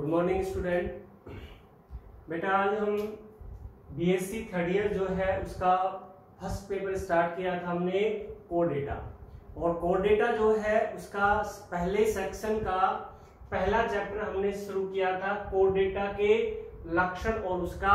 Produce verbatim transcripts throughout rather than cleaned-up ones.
Good morning student. बेटा आज हम बीएससी थर्ड ईयर जो है उसका फर्स्ट पेपर स्टार्ट किया था हमने कोड डेटा, और कोड डेटा जो है उसका पहले सेक्शन का पहला चैप्टर हमने शुरू किया था कोड डेटा के लक्षण और उसका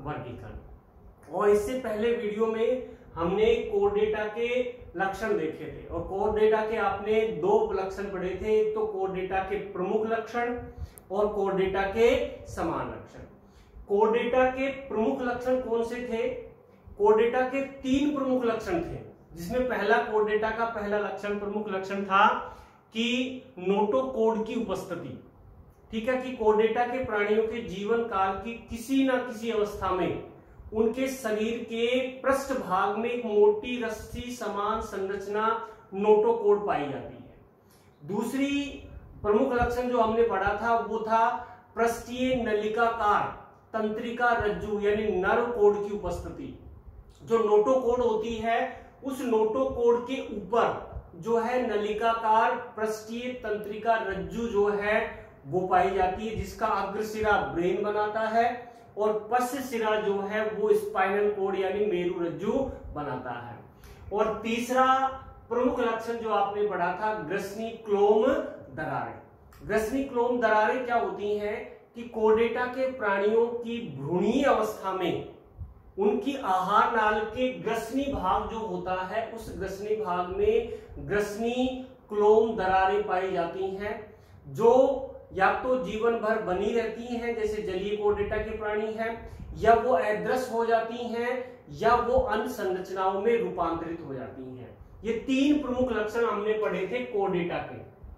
वर्गीकरण। और इससे पहले वीडियो में हमने कोड डेटा के लक्षण देखे थे, और कोड डेटा के आपने दो लक्षण पढ़े थे, एक तो कोड डेटा के प्रमुख लक्षण और कोड डेटा के समान लक्षण। कोड डेटा के प्रमुख लक्षण कौन से थे? कोड डेटा के तीन प्रमुख लक्षण थे, जिसमें पहला कोड डेटा का पहला लक्षण प्रमुख लक्षण था कि नोटोकोड की उपस्थिति। ठीक है, कि कोड डेटा के प्राणियों के जीवन काल की किसी ना किसी अवस्था में उनके शरीर के पृष्ठ भाग में एक मोटी रस्सी समान संरचना नोटोकोड पाई जाती है। दूसरी प्रमुख लक्षण जो हमने पढ़ा था वो था पृष्ठीय नलिकाकार तंत्रिका रज्जु यानी नर्व कोड की उपस्थिति। जो नोटोकोड होती है उस नोटोकोड के ऊपर जो है नलिकाकार पृष्ठीय तंत्रिका रज्जु जो है वो पाई जाती है, जिसका अग्र सिरा ब्रेन बनाता है और पश्च सिरा जो है वो स्पाइनल कोड यानी मेरु रज्जु बनाता है। और तीसरा प्रमुख लक्षण जो आपने पढ़ा था ग्रसनी क्लोम दरारें। ग्रसनी क्लोम दरारें क्या होती हैं कि कोड डेटा के प्राणियों की भ्रूणीय अवस्था में उनकी आहार नाल के ग्रसनी भाग जो होता है उस ग्रसनी भाग में ग्रसनी क्लोम दरारें पाई जाती हैं, जो या तो जीवन भर बनी रहती हैं जैसे जलीय कोड डेटा के प्राणी हैं, या वो अदृश्य हो जाती हैं, या वो अन्य संरचनाओं में रूपांतरित हो जाती हैं। ये तीन प्रमुख लक्षण हमने पढ़े थे कोड डेटा के,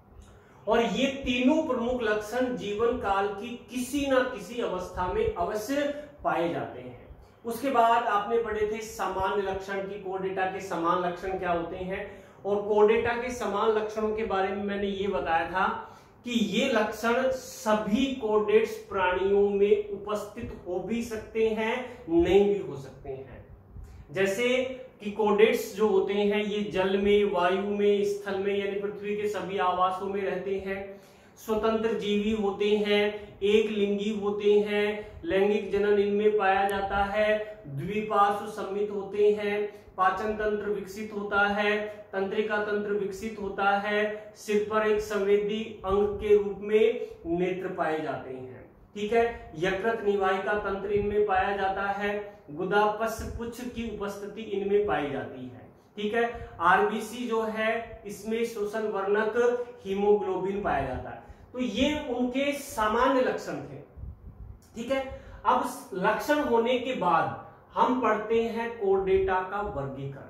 और ये तीनों प्रमुख लक्षण जीवन काल की किसी ना किसी अवस्था में अवश्य पाए जाते हैं। उसके बाद आपने पढ़े थे सामान्य लक्षण की कोड डेटा के समान लक्षण क्या होते हैं, और कोड डेटा के समान लक्षणों के बारे में मैंने ये बताया था कि ये लक्षण सभी कोडेट्स प्राणियों में उपस्थित हो भी सकते हैं, नहीं भी हो सकते हैं। जैसे कि कोडेट्स जो होते हैं ये जल में, वायु में, स्थल में यानी पृथ्वी के सभी आवासों में रहते हैं, स्वतंत्र जीवी होते हैं, एक लिंगी होते हैं, लैंगिक जनन इनमें पाया जाता है, द्विपार्श्व सम्मित होते हैं, पाचन तंत्र विकसित होता है, तंत्रिका तंत्र विकसित होता है, सिर पर एक संवेदी अंग के रूप में नेत्र पाए जाते हैं। ठीक है, यकृत निवाहिका तंत्र इनमें पाया जाता है, गुदा पश्च पुच्छ की उपस्थिति इनमें पाई जाती है। ठीक है, आरबीसी जो है इसमें शोषण वर्णक हीमोग्लोबिन पाया जाता है। तो ये उनके सामान्य लक्षण थे। ठीक है, अब लक्षण होने के बाद हम पढ़ते हैं कोड डेटा का वर्गीकरण।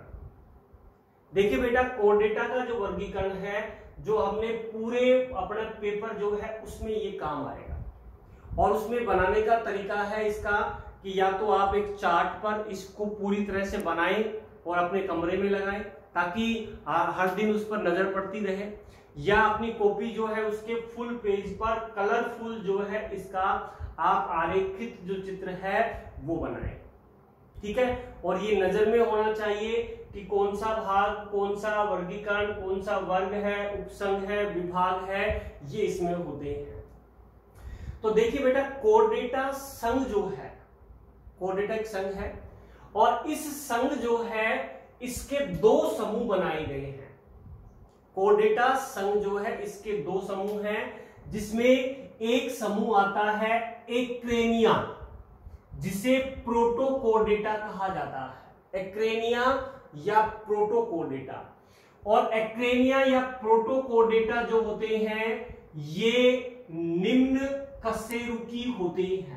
देखिए बेटा, कोड डेटा का जो वर्गीकरण है जो हमने पूरे अपना पेपर जो है उसमें ये काम आएगा, और उसमें बनाने का तरीका है इसका कि या तो आप एक चार्ट पर इसको पूरी तरह से बनाएं और अपने कमरे में लगाएं ताकि हर दिन उस पर नजर पड़ती रहे, या अपनी कॉपी जो है उसके फुल पेज पर कलरफुल जो है इसका आप आरेखित जो चित्र है वो बनाएं। ठीक है, और ये नजर में होना चाहिए कि कौन सा भाग, कौन सा वर्गीकरण, कौन सा वर्ग है, उपसंघ है, विभाग है, ये इसमें होते हैं। तो देखिए बेटा, कोड डेटा संघ जो है, कोड डेटा एक संघ है, और इस संघ जो है इसके दो समूह बनाए गए हैं। कोड डेटा संघ जो है इसके दो समूह हैं, जिसमें एक समूह आता है एक्रेनिया, जिसे प्रोटोकोड डेटा कहा जाता है। एक्रेनिया या प्रोटोकोड डेटा, और एक्रेनिया या प्रोटोकोड डेटा जो होते हैं ये निम्न कशेरुकी होते हैं।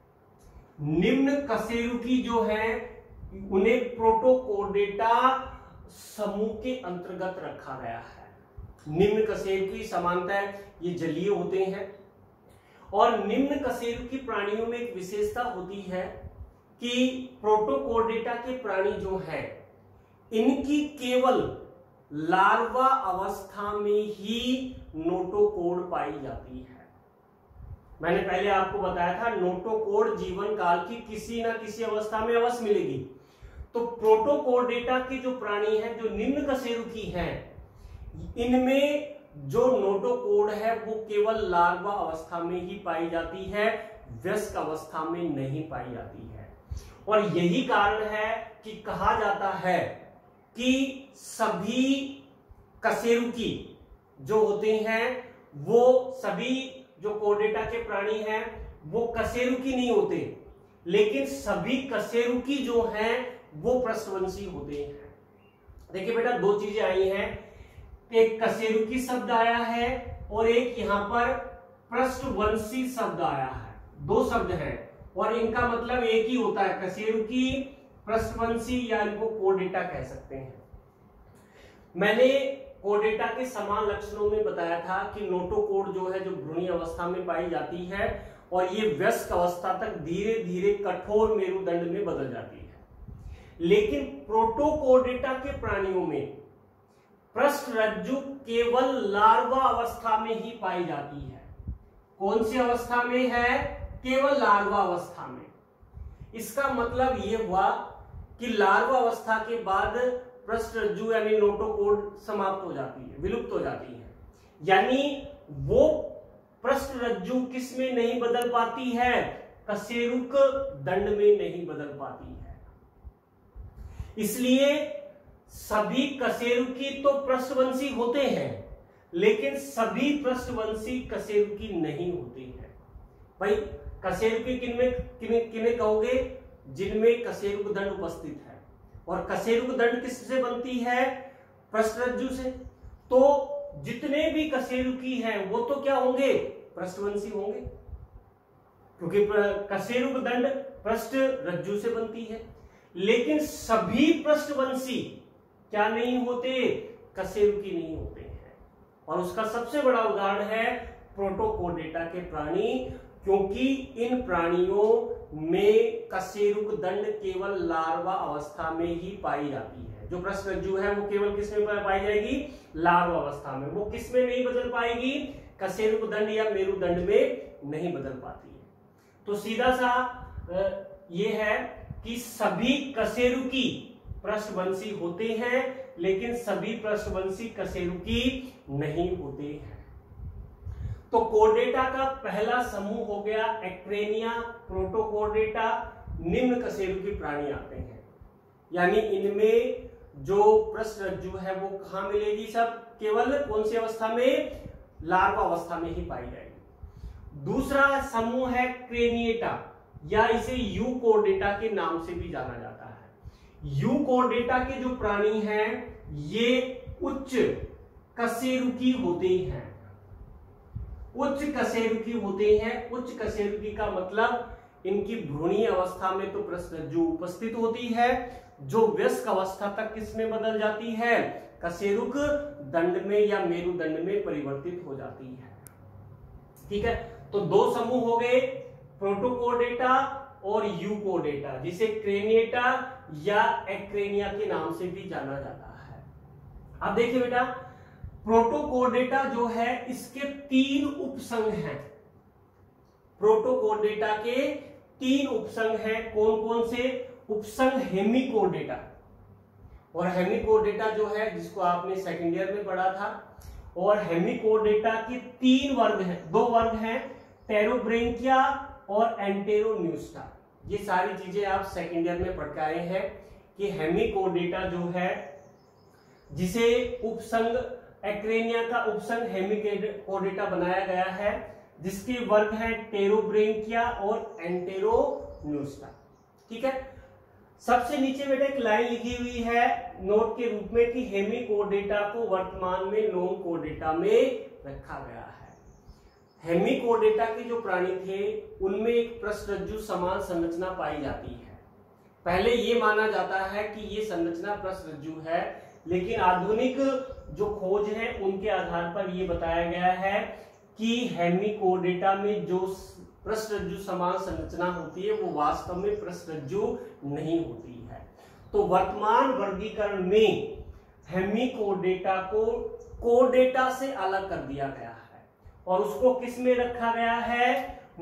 निम्न कशेरुकी जो है उन्हें प्रोटोकोड डेटा समूह के अंतर्गत रखा गया है। निम्न कशेरुकी सामान्यतः ये जलीय होते हैं, और निम्न कशेरुकी प्राणियों में एक विशेषता होती है कि प्रोटोकोड डेटा के प्राणी जो हैं इनकी केवल लार्वा अवस्था में ही नोटोकोड पाई जाती है। मैंने पहले आपको बताया था नोटोकोड जीवन काल की किसी ना किसी अवस्था में अवश्य मिलेगी। तो प्रोटोकोड डेटा के जो प्राणी हैं जो निम्न कशेरुकी हैं इनमें जो नोटोकोड है वो केवल लार्वा अवस्था में ही पाई जाती है, वयस्क अवस्था में नहीं पाई जाती है। और यही कारण है कि कहा जाता है कि सभी कशेरुकी जो होते हैं वो सभी जो कोर्डेटा के प्राणी हैं वो कशेरुकी नहीं होते, लेकिन सभी कशेरुकी जो हैं वो पृष्ठवंशी होते हैं। देखिए बेटा, दो चीजें आई हैं, एक कशेरुकी शब्द आया है और एक यहां पर पृष्ठवंशी शब्द आया है। दो शब्द हैं और इनका मतलब एक ही होता है, कशेरुकी, पृष्ठवंशी, या इनको कोर्डेटा कह सकते हैं। मैंने कोर्डेटा के समान लक्षणों में बताया था कि नोटोकोड जो है जो भ्रूणी अवस्था में पाई जाती है और ये वयस्क अवस्था तक धीरे धीरे कठोर मेरुदंड में बदल जाती है। लेकिन प्रोटोकोर्डेटा के प्राणियों में पृष्ठरज्जु केवल लार्वा अवस्था में ही पाई जाती है। कौन सी अवस्था में है? केवल लार्वा अवस्था में। इसका मतलब यह हुआ कि लार्वा अवस्था के बाद पृष्ठरज्जु यानी नोटोकोड समाप्त हो जाती है, विलुप्त हो जाती है। यानी वो पृष्ठरज्जु किस में नहीं बदल पाती है? कशेरुक दंड में नहीं बदल पाती है। इसलिए सभी कशेरुकी तो पृष्ठवंशी होते हैं, लेकिन सभी पृष्ठवंशी कशेरुकी नहीं होते हैं। भाई कशेरुकी किनमें किन्हें किन्हें कहोगे? जिनमें कशेरुक दंड उपस्थित है। और कशेरुक दंड किससे बनती है? पृष्ठरज्जु से। तो जितने भी कशेरुकी हैं वो तो क्या होंगे? पृष्ठवंशी होंगे, क्योंकि कशेरुक दंड पृष्ठरज्जु से बनती है। लेकिन सभी पृष्ठवंशी क्या नहीं होते? कशेरुकी नहीं होते हैं। और उसका सबसे बड़ा उदाहरण है प्रोटोकोर्डेटा के प्राणी, क्योंकि इन प्राणियों में कशेरुक दंड केवल लार्वा अवस्था में ही पाई जाती है। जो पृष्ठरज्जु है वो केवल किसमें पाई जाएगी? लार्वा अवस्था में। वो किसमें नहीं बदल पाएगी? कशेरुक दंड या मेरुदंड में नहीं बदल पाती है। तो सीधा सा ये है कि सभी कशेरुकी पृष्ठवंशी होते हैं, लेकिन सभी पृष्ठवंशी कशेरुकी नहीं होते हैं। तो कोर्डेटा का पहला समूह हो गया एक्रेनिया, प्रोटोकोर्डेटा, निम्न कशेरुकी प्राणी आते हैं। यानी इनमें जो पृष्ठरज्जु है वो कहां मिलेगी? सब केवल कौन सी अवस्था में? लार्वा अवस्था में ही पाई जाएगी। दूसरा समूह है क्रेनिएटा, या इसे यूकोर्डेटा के नाम से भी जाना जाता है। यूकोर्डेटा के जो प्राणी हैं ये उच्च कशेरुकी होते हैं। उच्च कशेरुकी होते हैं। उच्च कशेरुकी का मतलब इनकी भ्रूणी अवस्था में तो पृष्ठरज्जु उपस्थित होती है, जो वयस्क अवस्था तक किसमें बदल जाती है? कशेरुक दंड में या मेरुदंड में परिवर्तित हो जाती है। ठीक है, तो दो समूह हो गए, प्रोटोकोर्डेटा और यूकोर्डेटा, जिसे क्रेनिएटा या एक्रेनिया के नाम से भी जाना जाता है। अब देखिए बेटा, प्रोटोकोर्डेटा जो है इसके तीन उपसंघ हैं। प्रोटोकोर्डेटा के तीन उपसंघ हैं। कौन कौन से? उपसंघ हेमिकोर्डेटा, और हेमिकोर्डेटा जो है जिसको आपने सेकेंड ईयर में पढ़ा था। और हेमिकोर्डेटा के तीन वर्ग हैं, दो वर्ग हैं, टेरोब्रेंकिया और एंटेरोन्यूस्टा। ये सारी चीजें आप सेकेंड ईयर में पढ़ के आए हैं कि हेमिकोर्डेटा जो है, जिसे उपसंघ एक्रेनिया का उपसंघ हेमिकोर्डेटा बनाया गया है, जिसके वर्ग हैं टेरोब्रेंकिया और एंटेरोन्यूस्टा। ठीक है, सबसे नीचे बेटा एक लाइन लिखी हुई है नोट के रूप में कि हेमिकोर्डेटा को वर्तमान में नोनकोर्डेटा में रखा गया है। हेमिकोर्डेटा के जो प्राणी थे उनमें एक पृष्ठरज्जु समान संरचना पाई जाती है। पहले ये माना जाता है कि ये संरचना पृष्ठरज्जु है, लेकिन आधुनिक जो खोज है उनके आधार पर यह बताया गया है कि हेमिकोर्डेटा में जो पृष्ठरज्जु समान संरचना होती है वो वास्तव में पृष्ठरज्जु नहीं होती है। तो वर्तमान वर्गीकरण में हेमिकोर्डेटा को कोर्डेटा से अलग कर दिया गया है और उसको किस में रखा गया है?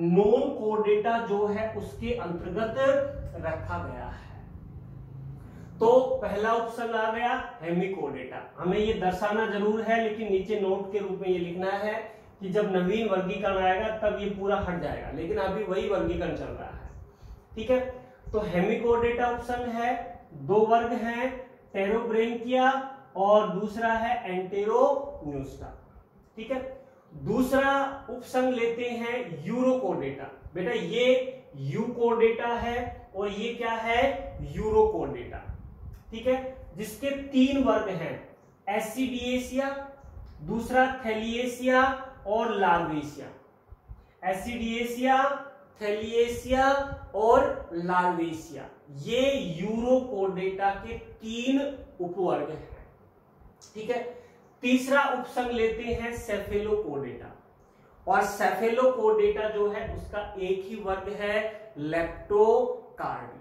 नोनकोर्डेटा जो है उसके अंतर्गत रखा गया है। तो पहला ऑप्शन आ गया हेमिकोडेटा। हमें ये दर्शाना जरूर है, लेकिन नीचे नोट के रूप में ये लिखना है कि जब नवीन वर्गीकरण आएगा तब ये पूरा हट जाएगा, लेकिन अभी वही वर्गीकरण चल रहा है। ठीक है, तो हेमिकोडेटा ऑप्शन है। दो वर्ग हैं, टेरोब्रेंकिया और दूसरा है एंटेरोन्यूस्टा। ठीक है, दूसरा उपसंग लेते हैं यूरोकोडेटा। बेटा ये यूकोडेटा है और ये क्या है, यूरोकोडेटा। ठीक है, जिसके तीन वर्ग हैं, एसिडिएसिया, दूसरा थैलिएसिया और लार्वेसिया। एसिडिएसिया, थैलिएसिया और लार्वेसिया, ये यूरोकोडेटा के तीन उपवर्ग हैं। ठीक है, तीसरा उपसंग लेते हैं सेफेलोकोडेटा, और सेफेलोकोडेटा जो है उसका एक ही वर्ग है, लेप्टोकार्डी।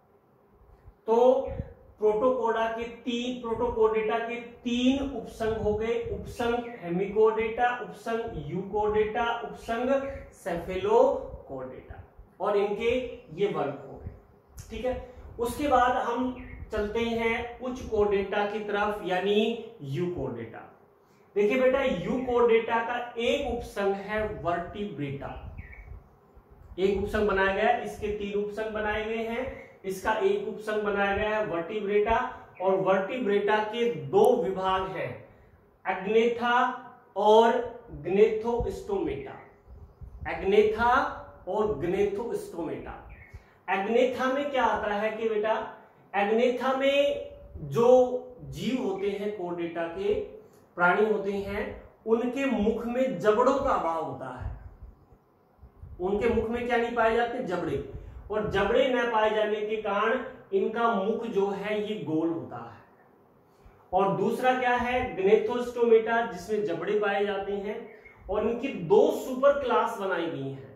तो प्रोटोकोडा के तीन प्रोटोकोडेटा के तीन उपसंग हो गए, उपसंग हेमिकोडेटा, उपसंग यूकोडेटा, उपसंग सेफेलोकोडेटा, और इनके ये वर्ग हो गए। ठीक है, उसके बाद हम चलते हैं उच्च कोडेटा की तरफ, यानी यूकोडेटा। देखिए बेटा, यूकोडेटा का एक उपसंग है वर्टिब्रेटा। एक उपसंग बनाया गया है, इसके तीन उपसंग बनाए गए हैं, इसका एक उपसंग बनाया गया है वर्टिब्रेटा। और वर्टिब्रेटा के दो विभाग हैं, एग्नेथा और ग्नेथोस्टोमेटा। एग्नेथा और ग्नेथोस्टोमेटा। एग्नेथा में क्या आता है कि बेटा, एग्नेथा में जो जीव होते हैं, कोडेटा के प्राणी होते हैं, उनके मुख में जबड़ों का अभाव होता है। उनके मुख में क्या नहीं पाए जाते, जबड़े, और जबड़े न पाए जाने के कारण इनका मुख जो है ये गोल होता है। और दूसरा क्या है, ग्नेथोस्टोमेटा, जिसमें जबड़े पाए जाते हैं, और इनकी दो सुपर क्लास बनाई गई हैं।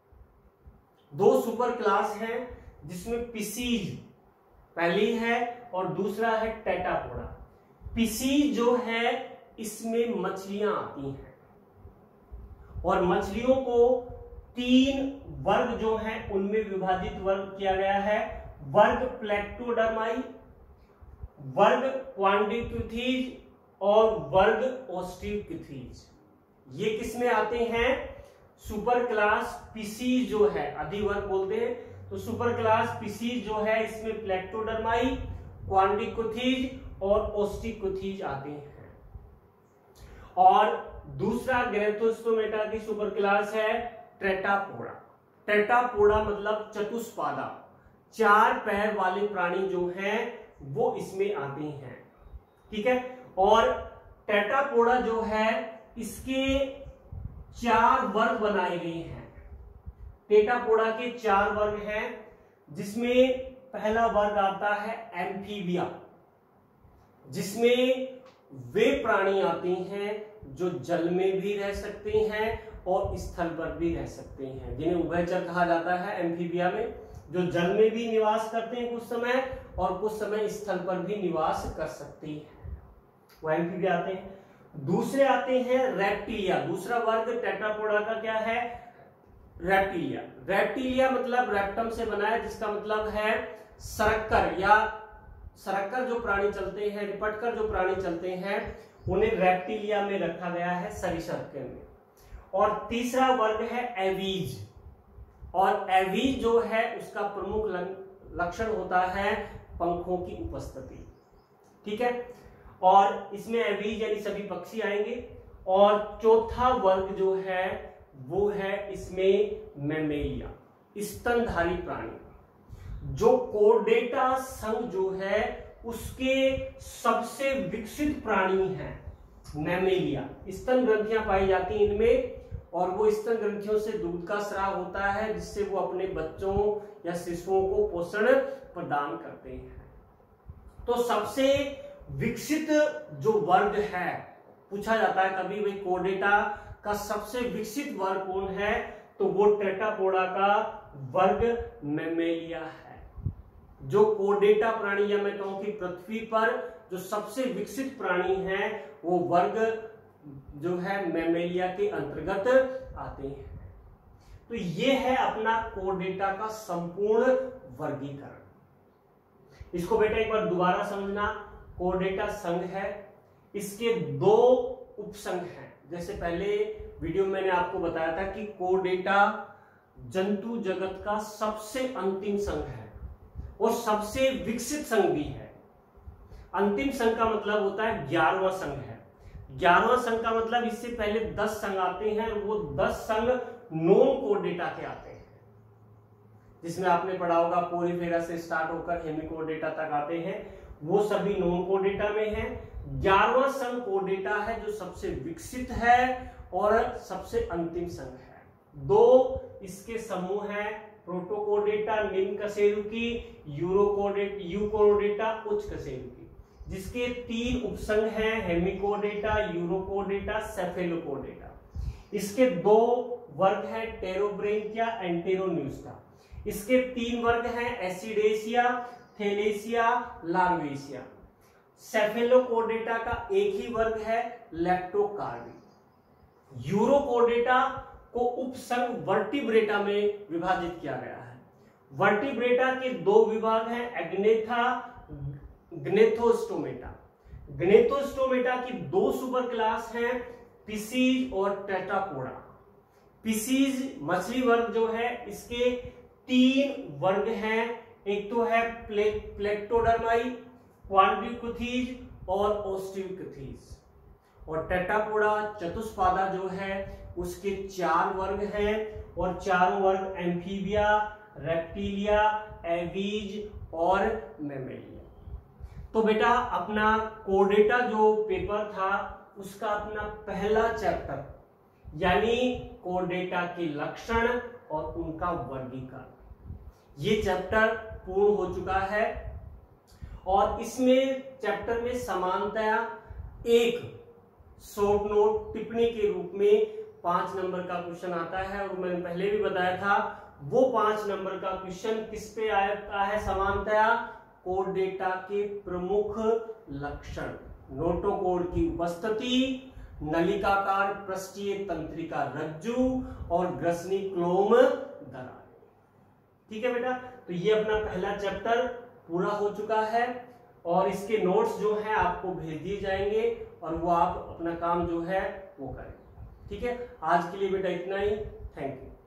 दो सुपर क्लास हैं, जिसमें पिसीज पहली है और दूसरा है टेटापोडा। पिसीज जो है इसमें मछलियां आती हैं, और मछलियों को तीन वर्ग जो हैं उनमें विभाजित वर्ग किया गया है, वर्ग प्लेक्टोडर्माई, वर्ग क्वाड्रिक्यूथीज और वर्ग ओस्टियोक्यूथीज। ये किसमें आते हैं, सुपर क्लास पिसीज जो है, अधिवर्ग बोलते हैं, तो सुपर क्लास पिसीज जो है इसमें प्लेक्टोडर्माई, क्वाड्रिक्यूथीज और ओस्टियोक्यूथीज आते हैं। और दूसरा ग्नेथोस्टोमेटा की सुपर क्लास है टेट्रापोडा। टेट्रापोडा मतलब चतुष्पादा, चार पैर वाले प्राणी जो हैं वो इसमें आते हैं। ठीक है, और टेट्रापोडा जो है इसके चार वर्ग बनाए गए हैं। टेट्रापोडा के चार वर्ग हैं, जिसमें पहला वर्ग आता है एम्फीबिया, जिसमें वे प्राणी आते हैं जो जल में भी रह सकते हैं और स्थल पर भी रह सकते हैं, जिन्हें उभयचर कहा जाता है। एम्फीबिया में जो जल में भी निवास करते हैं कुछ समय, और कुछ समय स्थल पर भी निवास कर सकते हैं, वो एम्फीबिया आते हैं। दूसरे आते हैं रेप्टिलिया। दूसरा वर्ग टेट्रापोडा का क्या है, रेप्टिलिया। रेप्टिलिया मतलब रेप्टम से बना है, जिसका मतलब है सरक्कर, या सरक्कर जो प्राणी चलते हैं, रिपट कर जो प्राणी चलते हैं, उन्हें रेप्टिलिया में रखा गया है, सरीसृप में। और तीसरा वर्ग है एवीज, और एवीज जो है उसका प्रमुख लक्षण होता है पंखों की उपस्थिति। ठीक है, और इसमें एवीज यानी सभी पक्षी आएंगे। और चौथा वर्ग जो है वो है इसमें मैमेलिया, स्तनधारी प्राणी। जो कोडेटा संघ जो है उसके सबसे विकसित प्राणी है मैमेलिया। स्तन ग्रंथियां पाई जाती हैं इनमें, और वो स्तन ग्रंथियों से दूध का स्राव होता है, जिससे वो अपने बच्चों या शिशुओं को पोषण प्रदान करते हैं। तो सबसे विकसित जो वर्ग है, पूछा जाता है कभी भाई कोडेटा का सबसे विकसित वर्ग कौन है, तो वो टेट्रापोडा का वर्ग मैमेलिया है। जो कोडेटा प्राणी, या मैं कहूं कि पृथ्वी पर जो सबसे विकसित प्राणी है, वो वर्ग जो है मैमेलिया के अंतर्गत आते हैं। तो ये है अपना कोडेटा का संपूर्ण वर्गीकरण। इसको बेटा एक बार दोबारा समझना, कोर्डेटा संघ है, इसके दो उपसंघ हैं। जैसे पहले वीडियो में मैंने आपको बताया था कि कोर्डेटा जंतु जगत का सबसे अंतिम संघ है और सबसे विकसित संघ भी है। अंतिम संघ का मतलब होता है ग्यारहवां संघ है। ग्यारहवां संघ का मतलब इससे पहले दस संघ आते हैं, वो दस संघ नॉन कोर्डेटा के आते हैं, जिसमें आपने पढ़ा होगा पोरीफेरा से स्टार्ट होकर हेमिकोर्डेटा तक आते हैं, वो सभी नॉन कोर्डेटा में है। ग्यारहवां संघ कोर्डेटा है जो सबसे विकसित है और सबसे अंतिम संघ है। दो इसके समूह हैं, प्रोटोकोर्डेटा निम्न कशेरुकी, यूरोकोर्डेट यूकोर्डेटा उच्च कशेरुकी, जिसके तीन उपसंघ हैं, हेमिकोर्डेटा, यूरोकोर्डेटा, सेफेलोकोर्डेटा। इसके दो वर्ग हैं, टेरोब्रेंकिया, एंटेरोन्यूस्टा। इसके तीन वर्ग हैं, एसिडेशिया, थैलेसिया, लार्वेशिया। सेफेलोकोर्डेटा का एक ही वर्ग है, लैक्टोकार्डी। यूरोकोर्डेटा को उपसंघ वर्टिब्रेटा में विभाजित किया गया है। वर्टिब्रेटा के दो विभाग हैं, एग्नेथा, ग्नेथोस्टोमेटा। ग्नेथोस्टोमेटा की दो सुपर क्लास हैं, पिसीज और टेट्रापोडा। पिसीज मछली वर्ग जो है, इसके तीन वर्ग हैं, एक तो है प्ले, प्लेक्टोडर्माई, क्वाड्रिकुथीज और ओस्टियोकुथीज। और टेट्रापोडा चतुष्पादा जो है उसके चार वर्ग हैं और चारों वर्ग एम्फीबिया, रेप्टिलिया, एवीज और मैमेलिया। तो बेटा अपना कोर्डेटा जो पेपर था उसका अपना पहला चैप्टर यानी कोर्डेटा के लक्षण और उनका वर्गीकरण, ये चैप्टर पूर्ण हो चुका है। और इसमें चैप्टर में समानतया एक शॉर्ट नोट टिप्पणी के रूप में पांच नंबर का क्वेश्चन आता है, और मैंने पहले भी बताया था वो पांच नंबर का क्वेश्चन किस पे आता है समानतया, कोर्डेटा के प्रमुख लक्षण, नोटोकोड की उपस्थिति, नलिकाकार पृष्ठीय तंत्रिका रज्जु और ग्रसनी क्लोम दरार। ठीक है बेटा, तो ये अपना पहला चैप्टर पूरा हो चुका है और इसके नोट्स जो हैं आपको भेज दिए जाएंगे और वो आप अपना काम जो है वो करें। ठीक है, आज के लिए बेटा इतना ही। Thank you.